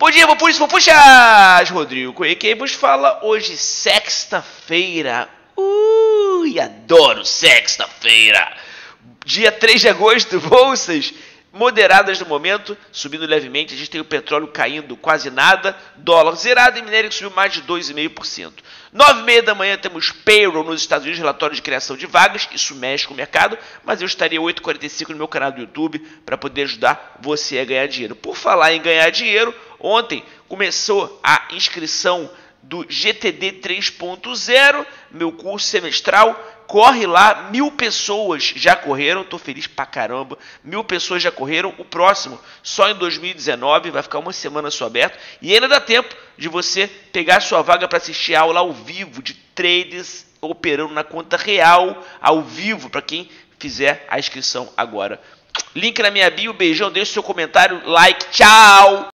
Bom dia, puxas! Rodrigo Coelho, quem vos fala hoje, sexta-feira. Adoro sexta-feira. Dia 3 de agosto, bolsas moderadas no momento, subindo levemente. A gente tem o petróleo caindo quase nada, dólar zerado e minério que subiu mais de 2,5%. 9h30 da manhã temos payroll nos Estados Unidos, relatório de criação de vagas. Isso mexe com o mercado, mas eu estaria 8h45 no meu canal do YouTube para poder ajudar você a ganhar dinheiro. Por falar em ganhar dinheiro, ontem começou a inscrição do GTD 3.0, meu curso semestral. Corre lá, 1000 pessoas já correram, tô feliz pra caramba, 1000 pessoas já correram, o próximo só em 2019, vai ficar uma semana só aberto, e ainda dá tempo de você pegar sua vaga para assistir a aula ao vivo de traders operando na conta real, ao vivo, para quem fizer a inscrição agora. Link na minha bio, beijão, deixe seu comentário, like, tchau!